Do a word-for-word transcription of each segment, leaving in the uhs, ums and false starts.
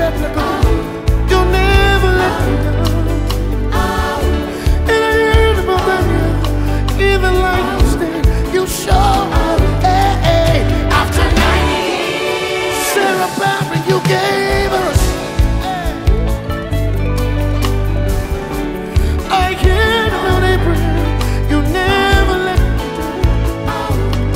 Abednego. You'll never let me down. And I heard about that, even like you stayed, you show up. Hey, hey. After ninety years, Sarah Badu, you gave us. Hey. I heard about Abraham, you never let me down.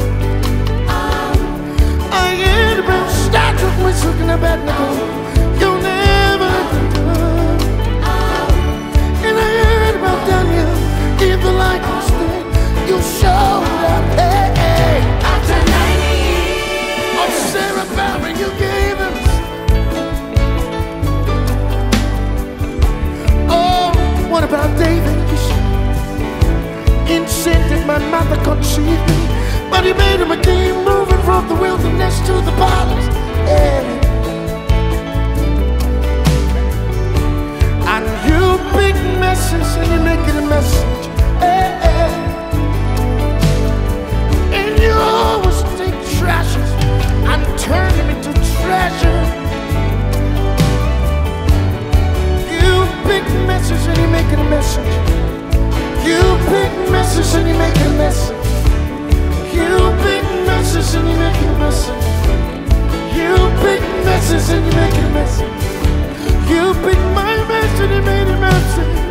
I heard about Shadrach, Meshach, and Abednego. You'll never let me down. And I heard about Daniel, even like you stayed, you showed up. Hey, hey. After ninety years, oh Sarah Badu, you gave us. Oh, what about David? In sin did my mother conceive me, but he made him a king, moving from the wilderness to the palace. Hey. And you big messes and you make it a message. Hey, hey. And you always take trashes and turn them into treasure. You big messes and you make it a message. You big messes and you make it a message. You big messes and you make it a message. You big messes and you make it a message. You picked my mess and you made a message.